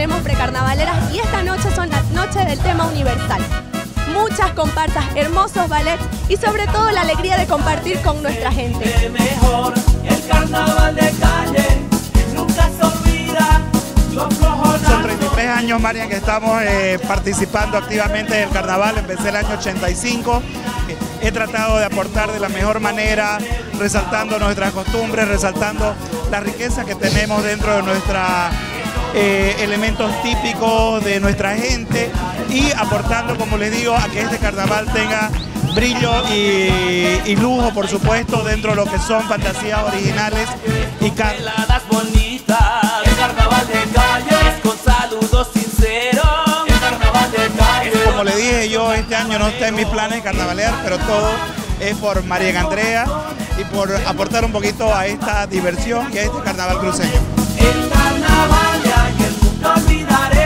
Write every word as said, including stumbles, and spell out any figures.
tenemos precarnavaleras y esta noche son las noches del tema universal. Muchas comparsas, hermosos ballets y sobre todo la alegría de compartir con nuestra gente. Mejor el carnaval de calle, nunca se olvida. Son treinta y tres años, Marian, que estamos eh, participando activamente del carnaval. Empecé el año ochenta y cinco. He tratado de aportar de la mejor manera, resaltando nuestras costumbres, resaltando la riqueza que tenemos dentro de nuestros eh, elementos típicos de nuestra gente y aportando, como les digo, a que este carnaval tenga brillo y, y lujo, por supuesto, dentro de lo que son fantasías originales y Veladas bonitas, el carnaval de calle, es con saludos sinceros, el carnaval de calle. Como le dije, yo este año no está en mis planes carnavalear, pero todo es por María Andrea y por aportar un poquito a esta diversión y a este carnaval cruceño. El carnaval de ayer nunca olvidaré.